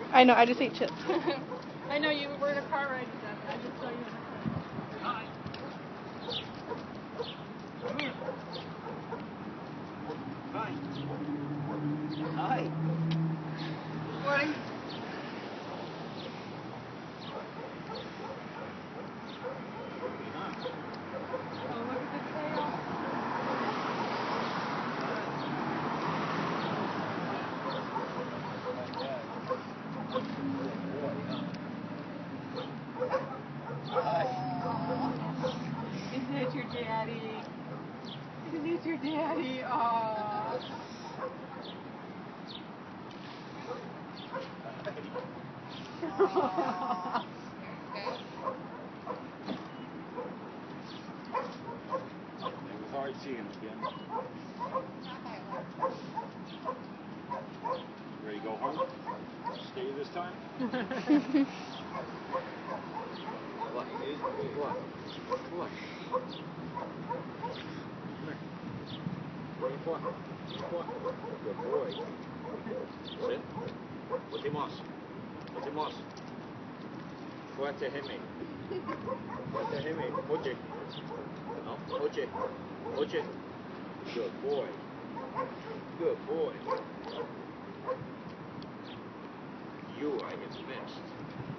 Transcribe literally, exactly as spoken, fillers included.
I know, I just ate chips. I know you were in a car ride with them. I just saw you in a car. Hi. Hi. Morning. Oh, look at the tail. Hi. Isn't it your daddy? Isn't it your daddy? Aww. It was hard seeing him again. Ready to go home? Stay this time? Come on. Come on. Come on. Come on. Come on. Good boy. Sit. Últimos. Últimos. Fuerte, Jimmy. Fuerte, Jimmy. Oye. No? Oye. Oye. Good boy. Good boy. You are his best.